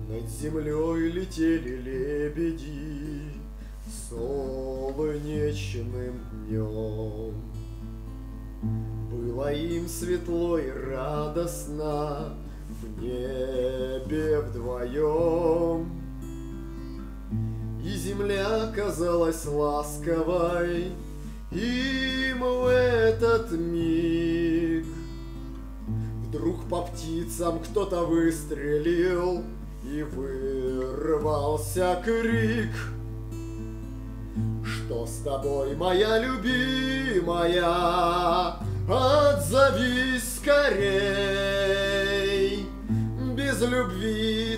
Над землей летели лебеди солнечным днем. Было им светло и радостно в небе вдвоем, и земля казалась ласковой им в этот миг. Вдруг по птицам кто-то выстрелил, и вырвался крик: что с тобой, моя любимая? Отзовись скорей! Без любви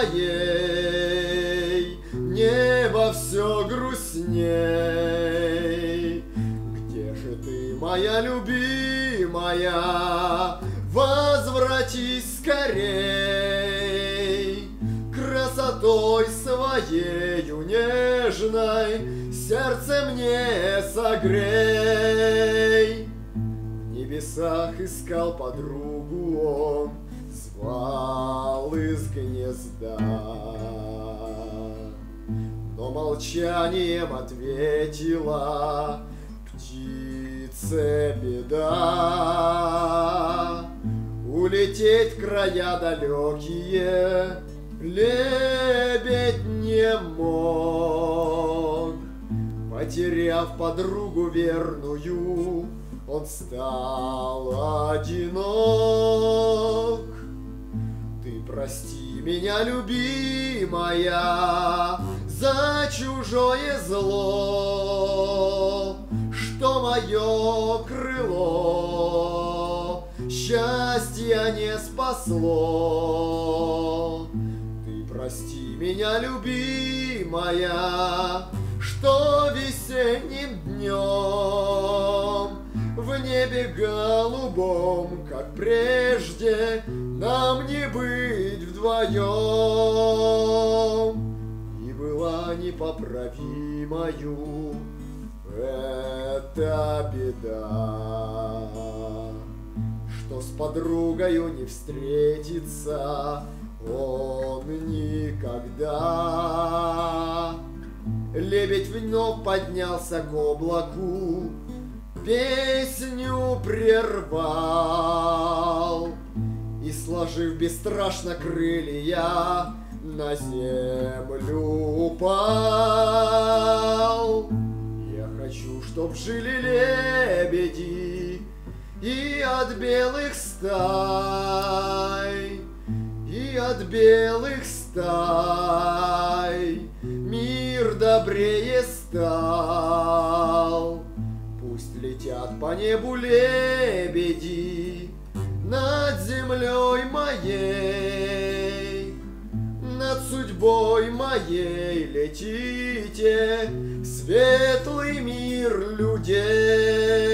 твоей небо все грустней. Где же ты, моя любимая? Возвратись скорей! Красотой своею нежной сердце мне согрей. В небесах искал подругу он, звал из гнезда, но молчанием ответила птице беда. Улететь в края далекие лебедь не мог. Потеряв подругу верную, он стал одинок. Ты прости меня, любимая, за чужое зло, что мое крыло счастья не спасло. Ты прости меня, любимая, что весенним днем в небе голубом, как прежде, нам не быть вдвоем. И была непоправимою эта беда, что с подругою не встретится он никогда. Лебедь вновь поднялся к облаку, песню прервал и, сложив бесстрашно крылья, на землю упал. Я хочу, чтоб жили лебеди и от белых стай, и от белых стай мир добрее стал. Пусть летят по небу лебеди над землей моей, над судьбой моей летите в светлый мир людей.